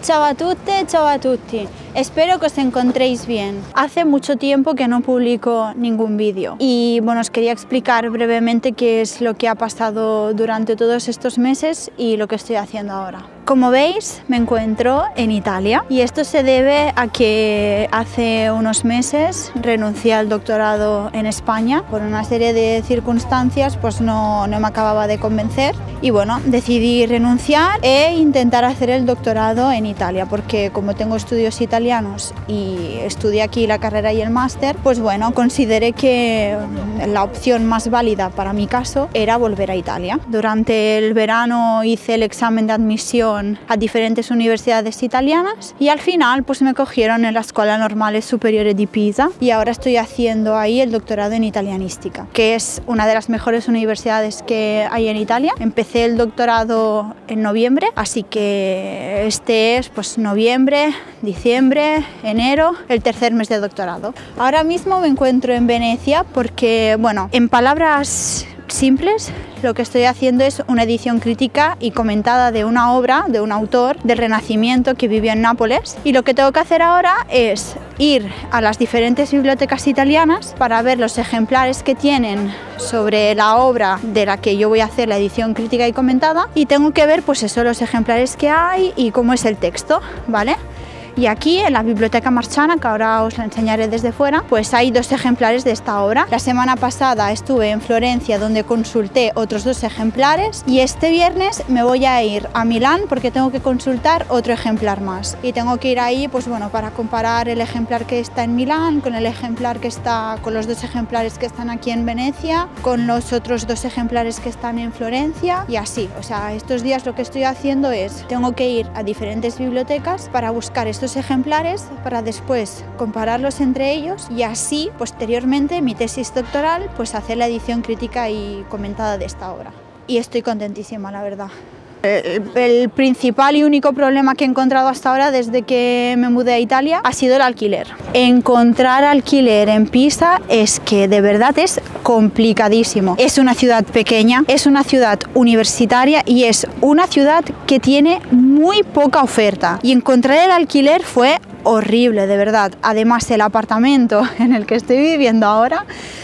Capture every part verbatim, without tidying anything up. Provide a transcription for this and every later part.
Ciao a tutte, ciao a tutti. Espero que os encontréis bien. Hace mucho tiempo que no publico ningún vídeo y bueno, os quería explicar brevemente qué es lo que ha pasado durante todos estos meses y lo que estoy haciendo ahora. Como veis, me encuentro en Italia y esto se debe a que hace unos meses renuncié al doctorado en España. Por una serie de circunstancias pues no, no me acababa de convencer y bueno, decidí renunciar e intentar hacer el doctorado en Italia porque como tengo estudios italianos y estudié aquí la carrera y el máster, pues bueno, consideré que la opción más válida para mi caso era volver a Italia. Durante el verano hice el examen de admisión a diferentes universidades italianas y al final pues me cogieron en la Scuola Normale Superiore di Pisa y ahora estoy haciendo ahí el doctorado en italianística, que es una de las mejores universidades que hay en Italia. Empecé el doctorado en noviembre, así que este es pues noviembre, diciembre, enero, el tercer mes de doctorado. Ahora mismo me encuentro en Venecia porque, bueno, en palabras simples, lo que estoy haciendo es una edición crítica y comentada de una obra de un autor del Renacimiento que vivió en Nápoles, y lo que tengo que hacer ahora es ir a las diferentes bibliotecas italianas para ver los ejemplares que tienen sobre la obra de la que yo voy a hacer la edición crítica y comentada, y tengo que ver pues eso, los ejemplares que hay y cómo es el texto, ¿vale? Y aquí en la Biblioteca Marciana, que ahora os la enseñaré desde fuera, pues hay dos ejemplares de esta obra. La semana pasada estuve en Florencia donde consulté otros dos ejemplares y este viernes me voy a ir a Milán porque tengo que consultar otro ejemplar más. Y tengo que ir ahí pues bueno, para comparar el ejemplar que está en Milán con el ejemplar que está, con los dos ejemplares que están aquí en Venecia, con los otros dos ejemplares que están en Florencia y así. O sea, estos días lo que estoy haciendo es, tengo que ir a diferentes bibliotecas para buscar estos ejemplares para después compararlos entre ellos y así posteriormente mi tesis doctoral pues hacer la edición crítica y comentada de esta obra. Y estoy contentísima, la verdad. El, el principal y único problema que he encontrado hasta ahora desde que me mudé a Italia ha sido el alquiler. Encontrar alquiler en Pisa es que de verdad es complicadísimo. Es una ciudad pequeña, es una ciudad universitaria y es una ciudad que tiene muy poca oferta. Y encontrar el alquiler fue horrible, de verdad. Además, el apartamento en el que estoy viviendo ahora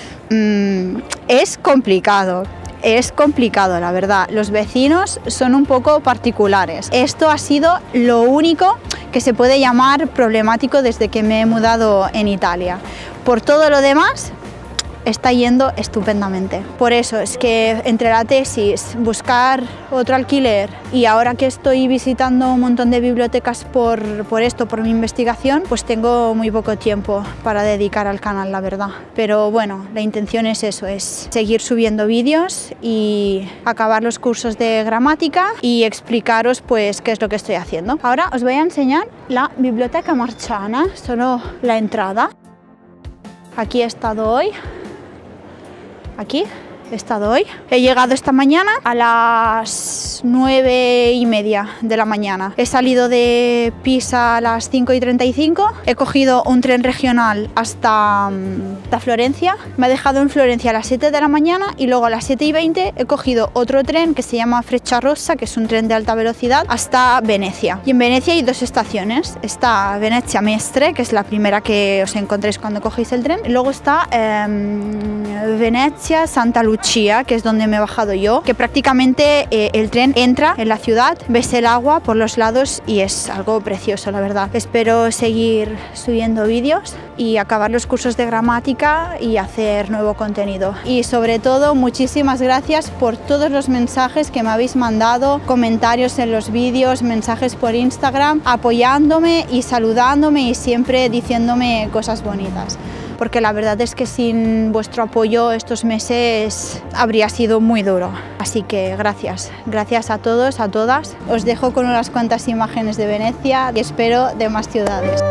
mmm, es complicado. Es complicado, la verdad. Los vecinos son un poco particulares. Esto ha sido lo único que se puede llamar problemático desde que me he mudado en Italia. Por todo lo demás, está yendo estupendamente. Por eso es que entre la tesis, buscar otro alquiler y ahora que estoy visitando un montón de bibliotecas por, por esto, por mi investigación, pues tengo muy poco tiempo para dedicar al canal, la verdad. Pero bueno, la intención es eso, es seguir subiendo vídeos y acabar los cursos de gramática y explicaros pues qué es lo que estoy haciendo. Ahora os voy a enseñar la Biblioteca Marciana, solo la entrada. Aquí he estado hoy. Aquí he estado hoy. He llegado esta mañana a las nueve y media de la mañana. He salido de Pisa a las cinco y treinta y cinco. He cogido un tren regional hasta, hasta Florencia. Me ha dejado en Florencia a las siete de la mañana y luego a las siete y veinte he cogido otro tren que se llama Frecciarossa, que es un tren de alta velocidad, hasta Venecia. Y en Venecia hay dos estaciones. Está Venezia Mestre, que es la primera que os encontréis cuando cogéis el tren. Y luego está eh, Venezia Santa Lucia, que es donde me he bajado yo, que prácticamente eh, el tren entra en la ciudad, ves el agua por los lados y es algo precioso, la verdad. Espero seguir subiendo vídeos y acabar los cursos de gramática y hacer nuevo contenido. Y sobre todo, muchísimas gracias por todos los mensajes que me habéis mandado, comentarios en los vídeos, mensajes por Instagram, apoyándome y saludándome y siempre diciéndome cosas bonitas. Porque la verdad es que sin vuestro apoyo estos meses habría sido muy duro. Así que gracias, gracias a todos, a todas. Os dejo con unas cuantas imágenes de Venecia y espero de más ciudades.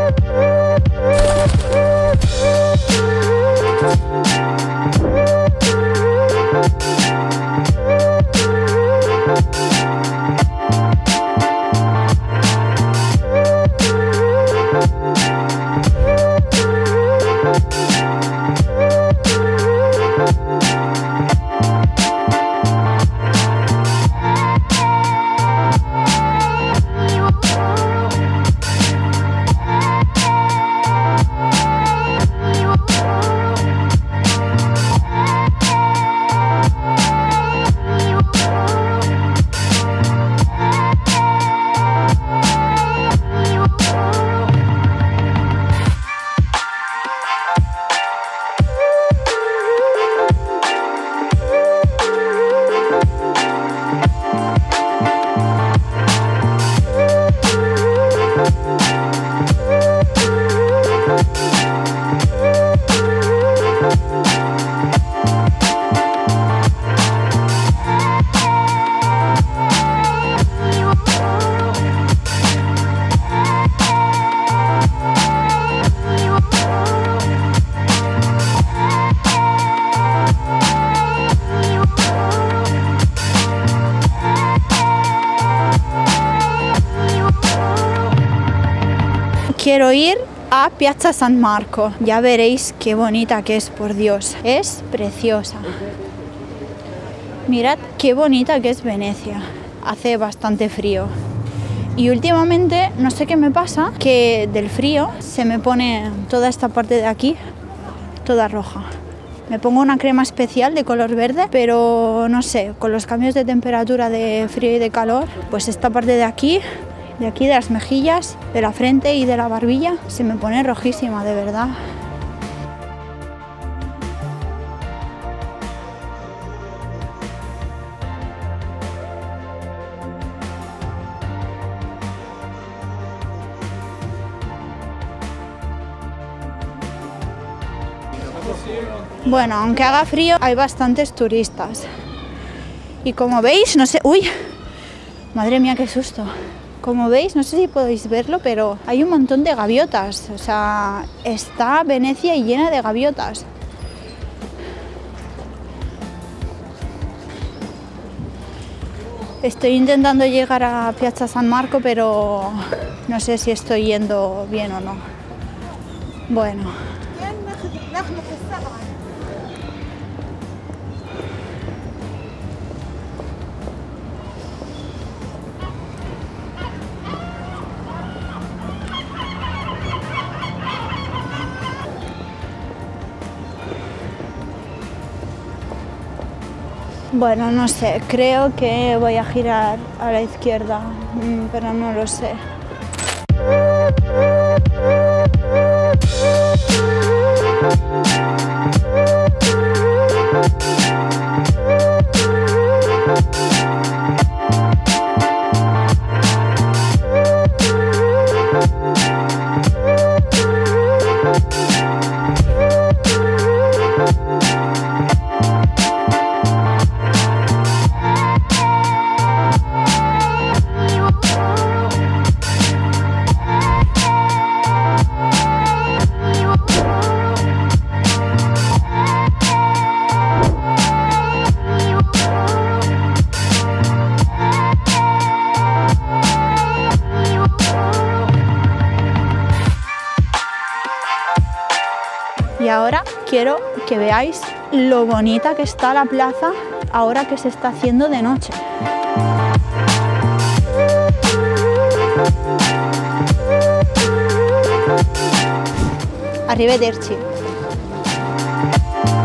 quiero ir a Piazza San Marco. Ya veréis qué bonita que es, por Dios. Es preciosa. Mirad qué bonita que es Venecia. Hace bastante frío. Y últimamente, no sé qué me pasa, que del frío se me pone toda esta parte de aquí, toda roja. Me pongo una crema especial de color verde, pero no sé, con los cambios de temperatura de frío y de calor, pues esta parte de aquí, de aquí de las mejillas, de la frente y de la barbilla, se me pone rojísima, de verdad. Bueno, aunque haga frío, hay bastantes turistas. Y como veis, no sé... ¡Uy! Madre mía, qué susto. Como veis, no sé si podéis verlo, pero hay un montón de gaviotas. O sea, está Venecia llena de gaviotas. Estoy intentando llegar a Piazza San Marco, pero no sé si estoy yendo bien o no. Bueno. Bueno, no sé, creo que voy a girar a la izquierda, pero no lo sé. Y ahora quiero que veáis lo bonita que está la plaza ahora que se está haciendo de noche. Arrivederci.